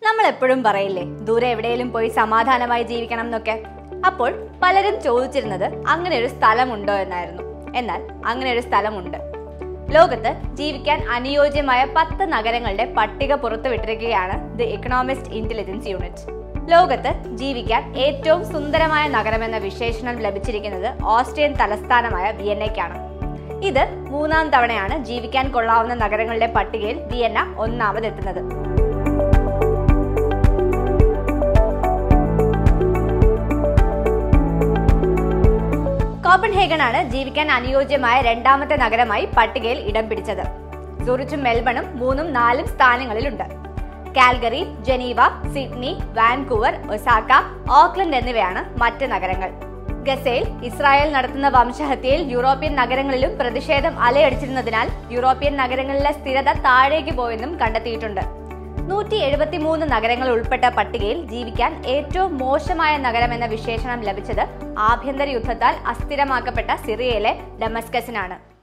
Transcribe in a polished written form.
നമ്മൾ എപ്പോഴും പറയില്ലേ ദൂരെ എവിടെയെങ്കിലും പോയി സമാധാനമായി ജീവിക്കണം എന്നൊക്കെ. അപ്പോൾ പലരും ചോദിച്ചിരുന്നത് അങ്ങനെ ഒരു സ്ഥലമുണ്ടോ എന്നായിരുന്നു. എന്നാൽ അങ്ങനെ ഒരു സ്ഥലമുണ്ട്. ലോകത്ത് ജീവിക്കാൻ അനുയോജ്യമായ 10 നഗരങ്ങളുടെ പട്ടിക പുറത്തുവിട്ടിരിക്കുകയാണ് ദി ഇക്കണോമിസ്റ്റ് ഇന്റലിജൻസ് യൂണിറ്റ്. ലോകത്ത് ജീവിക്കാൻ ഏറ്റവും സുന്ദരമായ നഗരമെന്ന വിശേഷണം ലഭിച്ചിരിക്കുന്നത് ഓസ്ട്രിയൻ തലസ്ഥാനമായ വിയന്നയ്ക്കാണ്. ഇത് 3-ാം തവണയാണ് ജീവിക്കാൻ കൊള്ളാവുന്ന നഗരങ്ങളുടെ പട്ടികയിൽ വിയന്ന ഒന്നാമതെത്തുന്നത്. കോപ്പൻഹേഗൻ ആണ് ജീവിക്കാൻ അനുയോജ്യമായ 2ാമത്തെ നഗരമായി പട്ടികയിൽ ഇടം പിടിച്ചത്. സൂറിച്ചും മെൽബണും 3ഉം 4ഉം സ്ഥാനങ്ങളിലുണ്ട്. Calgary, Geneva, Sydney, Vancouver, Osaka, Auckland എന്നിവയാണ് മറ്റ് നഗരങ്ങൾ. ഗസയിൽ ഇസ്രായേൽ നടത്തുന്ന വംശഹത്യയിൽ യൂറോപ്യൻ നഗരങ്ങളിലും പ്രതിഷേധം അലയടിച്ചിരുന്നതിനാൽ യൂറോപ്യൻ നഗരങ്ങളിലെ സ്ഥിരത താഴേക്ക് പോയെന്നും കണ്ടെത്തിയിട്ടുണ്ട്. 173 നഗരങ്ങൾ ഉൾപ്പെട്ട പട്ടികയിൽ ജീവിക്കാൻ ഏറ്റവും മോശമായ നഗരം എന്ന വിശേഷണം ലഭിച്ചത് ആഭ്യന്തര യുദ്ധത്താൽ അസ്ഥിരമാക്കപ്പെട്ട സിറിയയിലെ ഡമസ്കസിനാണ്.